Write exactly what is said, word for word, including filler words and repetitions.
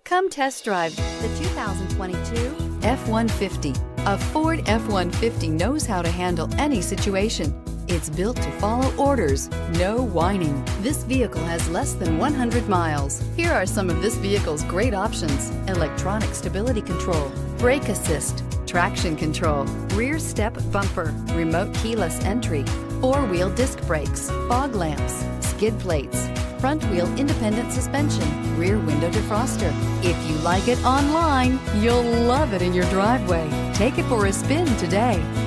Come test drive the two thousand twenty-two F one fifty. A Ford F one fifty knows how to handle any situation. It's built to follow orders, no whining. This vehicle has less than one hundred miles. Here are some of this vehicle's great options: electronic stability control, brake assist, traction control, rear step bumper, remote keyless entry, four-wheel disc brakes, fog lamps, skid plates, front wheel independent suspension, rear window defroster. If you like it online, you'll love it in your driveway. Take it for a spin today.